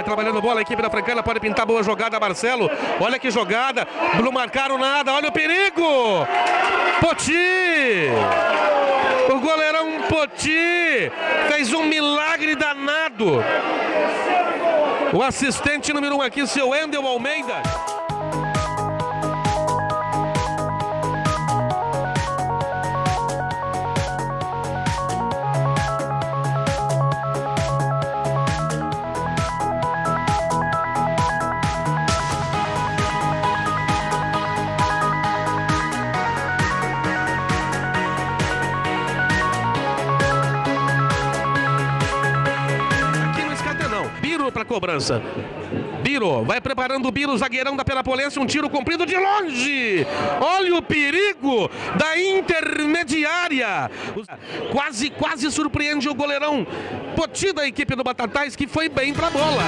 trabalhando bola, a equipe da Francana pode pintar boa jogada, Marcelo. Olha que jogada, não marcaram nada, olha o perigo! Poti! O goleirão Poti fez um milagre danado. O assistente número 1 aqui, seu Wendel Almeida. Para cobrança. Biro, vai preparando o Biro, zagueirão da Penapolense, um tiro comprido de longe. Olha o perigo da intermediária. Quase surpreende o goleirão Poti da equipe do Batatais, que foi bem pra bola.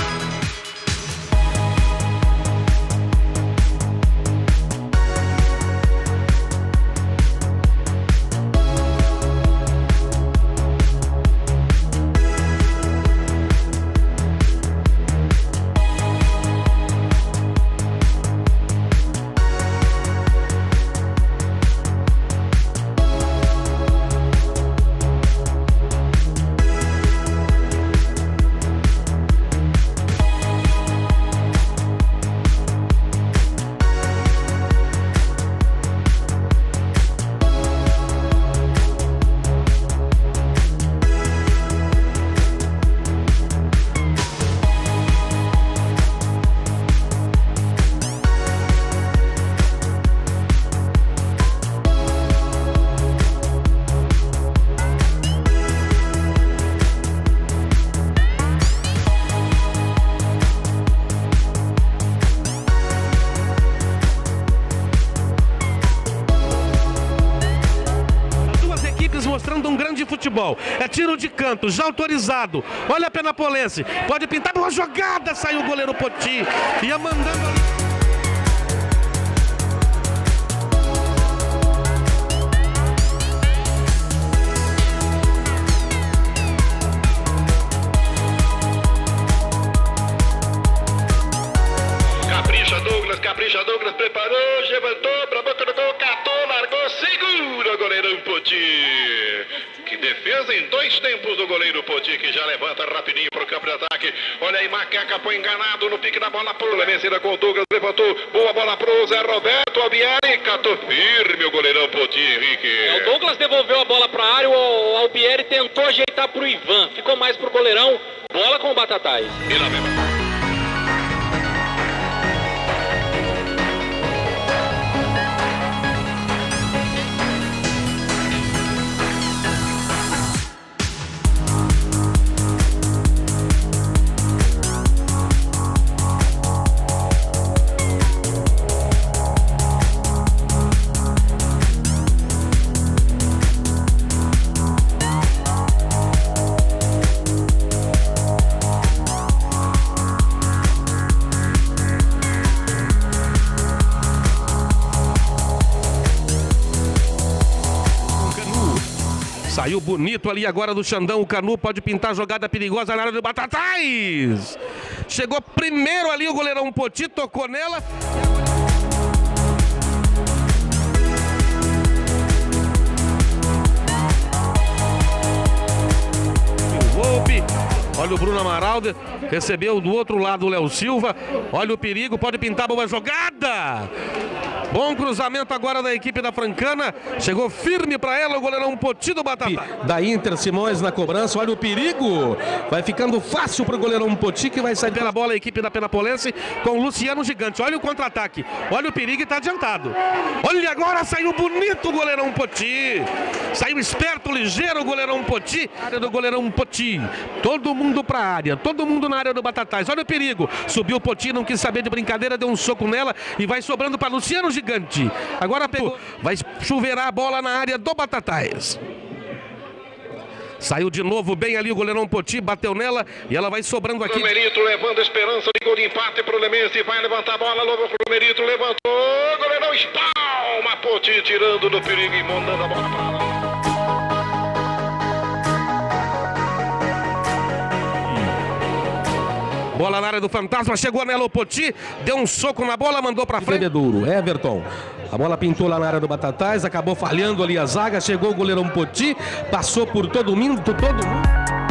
Mostrando um grande futebol. É tiro de canto, já autorizado. Olha a Penapolense. Pode pintar uma jogada. Saiu o goleiro Poti. Ia mandando ali. Capricha Douglas, preparou, levantou pra boca do gol, catou, largou, segura o goleirão Poti. Que defesa em 2 tempos do goleiro Poti, que já levanta rapidinho pro campo de ataque. Olha aí, Macaca foi enganado no pique da bola pro Vencida com o Douglas, levantou, boa bola pro Zé Roberto, Albieri, catou firme o goleirão Poti, Henrique. O Douglas devolveu a bola pra área, o Albieri tentou ajeitar pro Ivan, ficou mais pro goleirão, bola com o Batatais. E lá vem. Saiu bonito ali agora do Xandão. O Canu pode pintar jogada perigosa na área do Batatais. Chegou primeiro ali o goleirão Poti, tocou nela. O Volpe. Olha o Bruno Amaral, recebeu do outro lado o Léo Silva. Olha o perigo, pode pintar boa jogada. Bom cruzamento agora da equipe da Francana. Chegou firme para ela o goleirão Poti do Batata. Da Inter, Simões na cobrança. Olha o perigo. Vai ficando fácil para o goleirão Poti, que vai sair pela bola a equipe da Penapolense com o Luciano Gigante. Olha o contra-ataque. Olha o perigo e está adiantado. Olha agora, saiu bonito o goleirão Poti. Saiu esperto, ligeiro o goleirão Poti. Área do goleirão Poti. Todo mundo para a área. Todo mundo na área do Batatais. Olha o perigo. Subiu o Poti, não quis saber de brincadeira, deu um soco nela e vai sobrando para Luciano Gigante. Agora pegou, vai chuveirar a bola na área do Batatais. Saiu de novo bem ali o goleirão Poti, bateu nela e ela vai sobrando aqui. Merito levando a esperança de gol de empate pro Lemense, vai levantar a bola, logo pro Merito, levantou, goleirão espalma, Poti tirando do perigo e mandando a bola para lá. Bola Bola na área do Fantasma, chegou Nelo Poti, deu um soco na bola, mandou pra frente. Bebedouro, Everton. A bola pintou lá na área do Batatais, acabou falhando ali a zaga, chegou o goleirão Poti, passou por todo mundo,